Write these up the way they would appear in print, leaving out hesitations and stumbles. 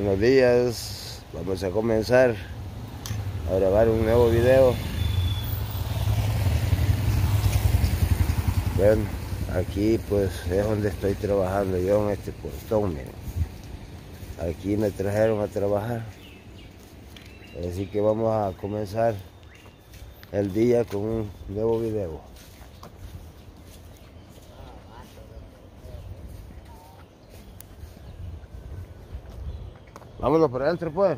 Buenos días, vamos a comenzar a grabar un nuevo video. Bueno, aquí pues es donde estoy trabajando yo, en este portón, miren. Aquí me trajeron a trabajar, así que vamos a comenzar el día con un nuevo video. Vámonos por adentro, pues.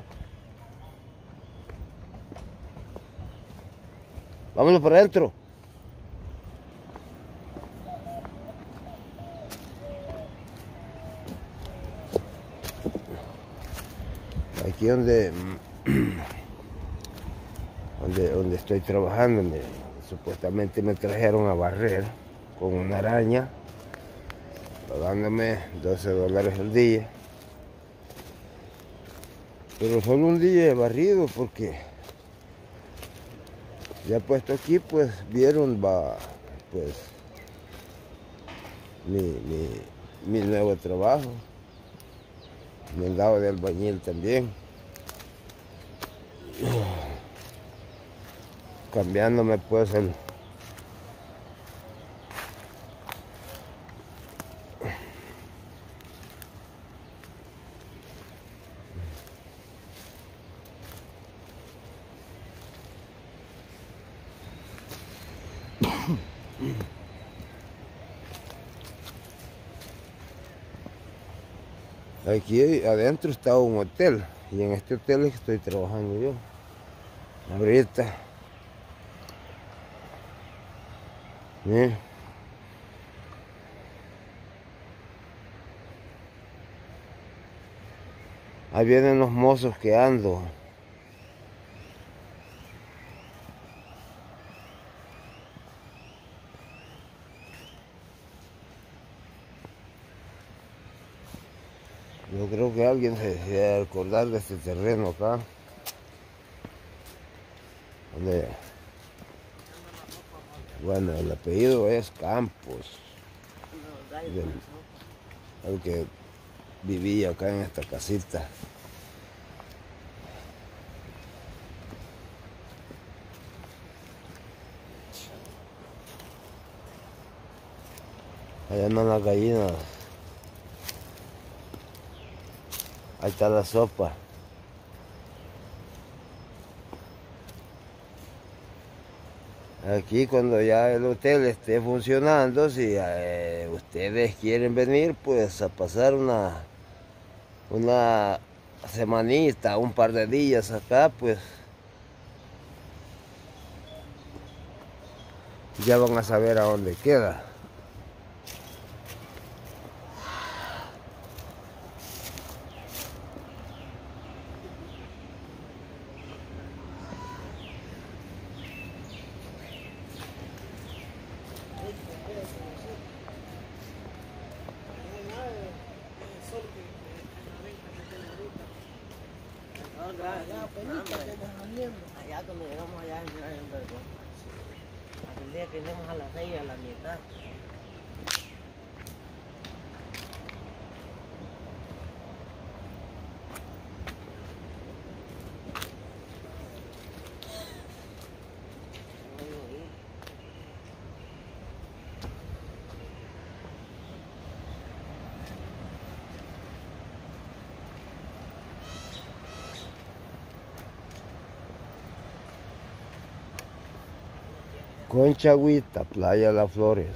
Vámonos por adentro. Aquí donde estoy trabajando, miren, supuestamente me trajeron a barrer con una araña, pagándome $12 al día. Pero solo un día he barrido porque ya puesto aquí, pues vieron pues mi nuevo trabajo. Me han dado de albañil también, cambiándome pues el aquí adentro está un hotel, y en este hotel es que estoy trabajando yo ahorita. Miren. Ahí vienen los mozos que ando. Yo creo que alguien se debe acordar de este terreno acá, donde, bueno, el apellido es Campos, el que vivía acá en esta casita. Allá andan las gallinas. Ahí está la sopa. Aquí cuando ya el hotel esté funcionando, si ustedes quieren venir pues a pasar una semanita, un par de días acá, pues ya van a saber a dónde queda. Allá cuando llegamos allá en Vergón, aquel día que vinimos a las 6 a la mitad. Conchagüita, Playa Las Flores.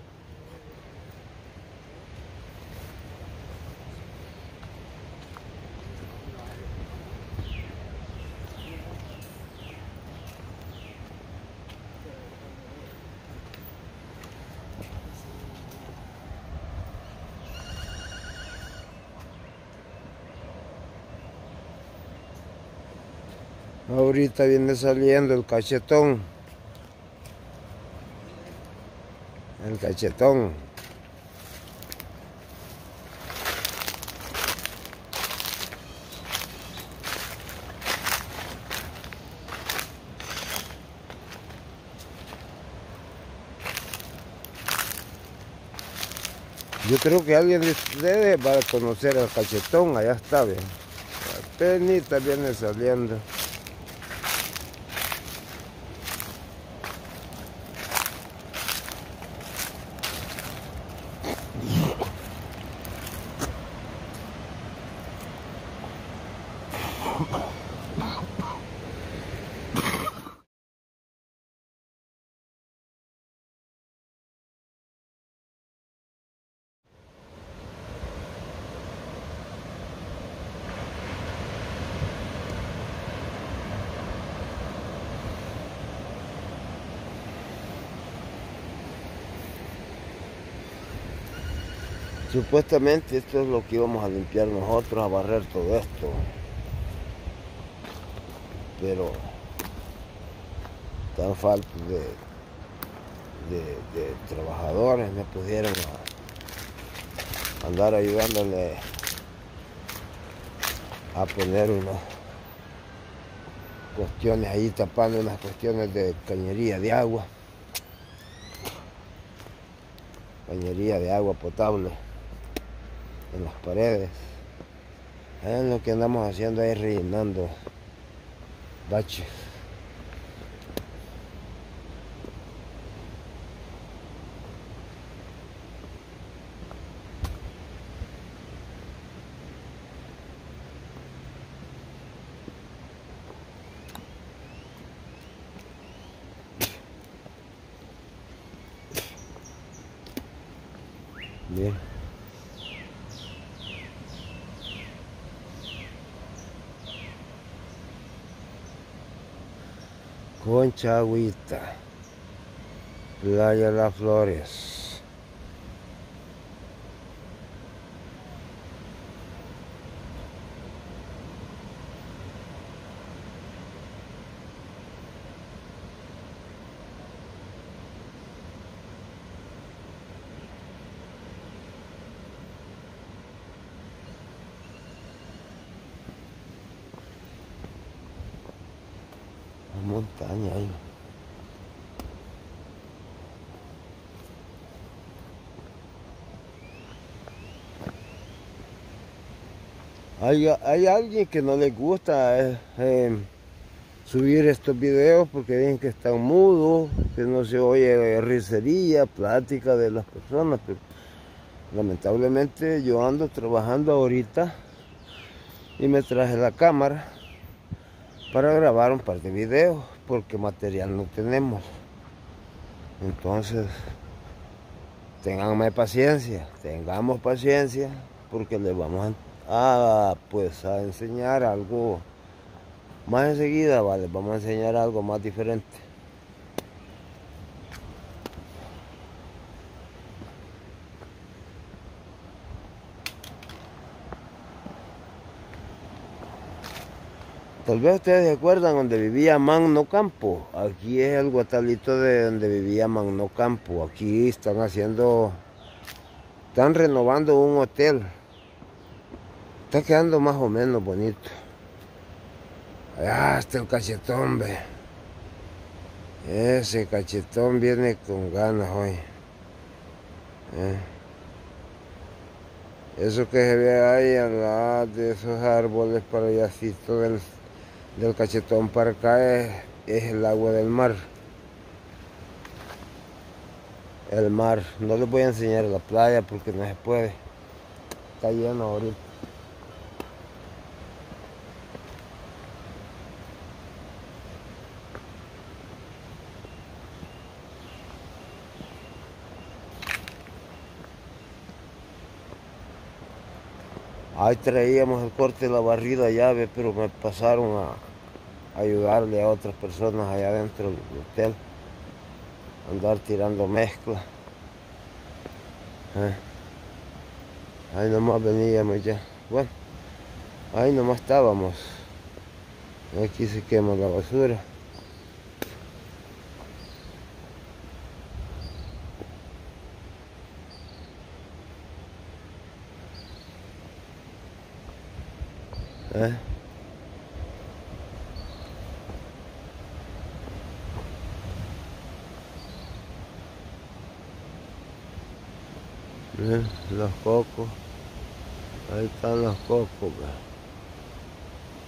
Ahorita viene saliendo el cachetón. El cachetón. Yo creo que alguien de ustedes va a conocer al cachetón, allá está, bien. apenas viene saliendo. Supuestamente esto es lo que íbamos a limpiar nosotros, a barrer todo esto. Pero tan falta de trabajadores me pudieron andar ayudándole a poner unas cuestiones ahí, tapando unas cuestiones de cañería de agua. Cañería de agua potable en las paredes. Es lo que andamos haciendo ahí, rellenando baches. Bien. Concha Agüita, Playa Las Flores. La montaña ahí. Hay alguien que no le gusta subir estos videos porque dicen que están mudos, que no se oye risería, plática de las personas, pero lamentablemente yo ando trabajando ahorita y me traje la cámara para grabar un par de videos porque material no tenemos. Entonces tengamos paciencia porque les vamos a enseñar algo más enseguida, vale, vamos a enseñar algo más diferente. Tal vez ustedes se acuerdan donde vivía Magno Campo. Aquí es el guatalito de donde vivía Magno Campo. Aquí están renovando un hotel. Está quedando más o menos bonito. Allá está el cachetón, ve. Ese cachetón viene con ganas hoy. Eso que se ve ahí al lado de esos árboles para allá, así todo del cachetón para acá es el agua del mar. El mar. No les voy a enseñar la playa porque no se puede. Está lleno ahorita. Ahí traíamos el corte de la barrida llave, pero me pasaron a ayudarle a otras personas allá dentro del hotel. Andar tirando mezcla. Ahí nomás veníamos ya. Bueno, ahí nomás estábamos. Aquí se quema la basura. Los cocos, ahí están los cocos.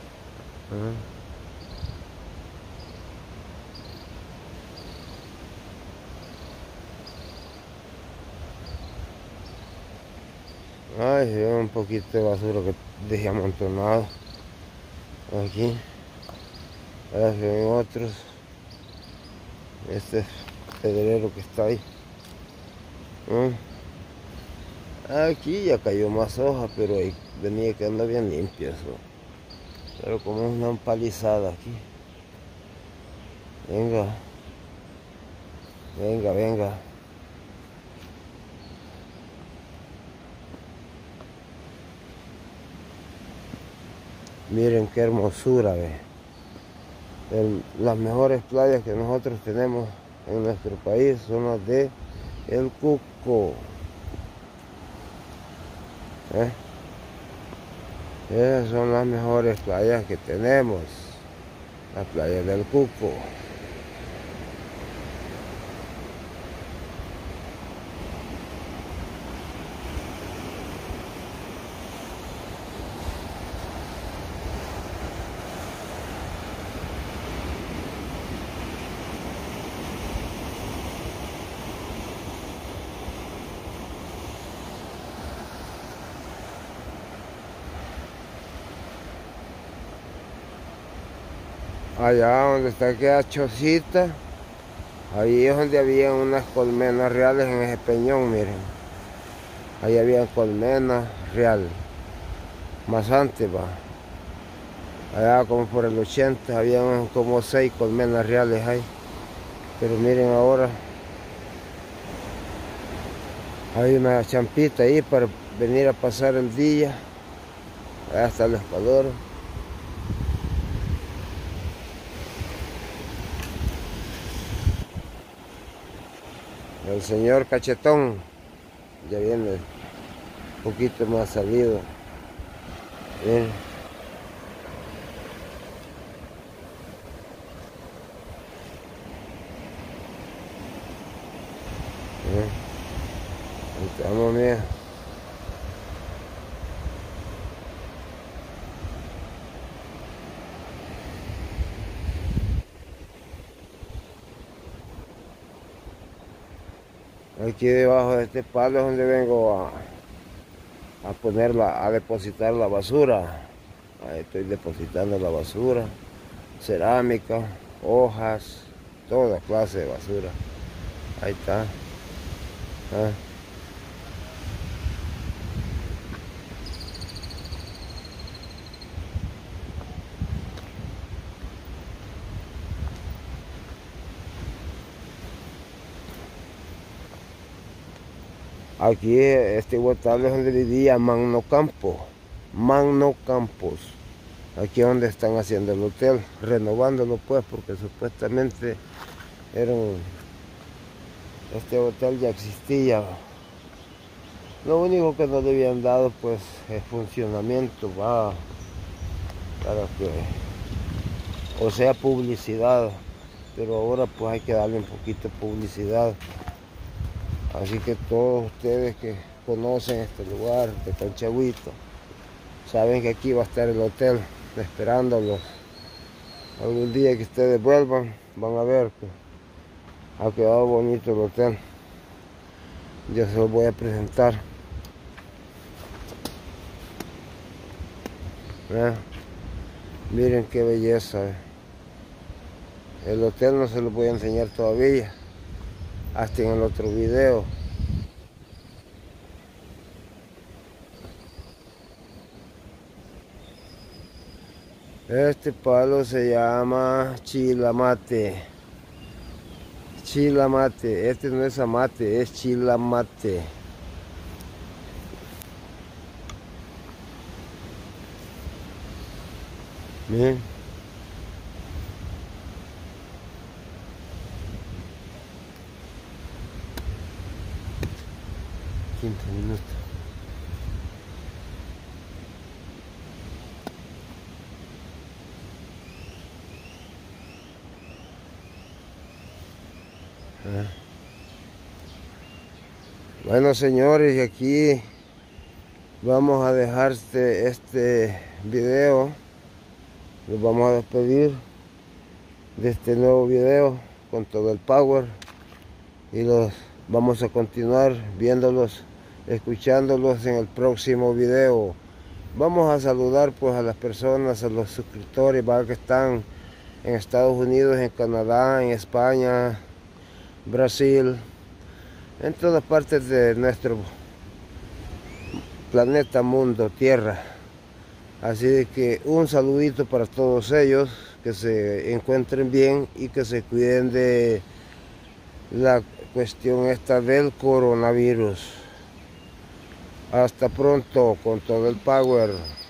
Ay, se ve un poquito de basura que dejé amontonado aquí. Ahora se ven otros. Este es pedrero que está ahí. Aquí ya cayó más hoja, pero ahí venía quedando bien limpio eso. Pero como es una empalizada aquí. Venga. Venga, venga. Miren qué hermosura, ve. Las mejores playas que nosotros tenemos en nuestro país son las de El Cuco. Esas son las mejores playas que tenemos. Las playas del Cuco. Allá donde está aquella chocita, ahí es donde había unas colmenas reales en ese peñón, miren. Ahí había colmenas reales. Más antes, va. Allá como por el 80, habían como 6 colmenas reales ahí. Pero miren ahora, hay una champita ahí para venir a pasar el día. Allá está el espador. El señor Cachetón ya viene un poquito más salido. Bien. Ahí estamos, mira. Aquí debajo de este palo es donde vengo a ponerla, a depositar la basura. Ahí estoy depositando la basura, cerámica, hojas, toda clase de basura. Ahí está. Aquí este huertal es donde vivía Magno Campos. Aquí es donde están haciendo el hotel, renovándolo pues, porque supuestamente este hotel ya existía. Lo único que no le habían dado pues es funcionamiento, para que, o sea, publicidad, pero ahora pues hay que darle un poquito de publicidad. Así que todos ustedes que conocen este lugar de Conchagüito, saben que aquí va a estar el hotel esperándolos. Algún día que ustedes vuelvan, van a ver que ha quedado bonito el hotel. Yo se los voy a presentar. Miren qué belleza. El hotel no se los voy a enseñar todavía, hasta en el otro video. Este palo se llama chilamate. Chilamate. Este no es amate, es chilamate. Miren. 15 minutos. Bueno, señores, y aquí vamos a dejar este video Nos vamos a despedir de este nuevo video con todo el power y los vamos a continuar viéndolos, escuchándolos en el próximo video. Vamos a saludar pues a las personas, a los suscriptores que están en Estados Unidos, en Canadá, en España, Brasil, en todas partes de nuestro planeta, mundo, tierra. Así de que un saludito para todos ellos, que se encuentren bien y que se cuiden de la cuestión esta del coronavirus. Hasta pronto con todo el power.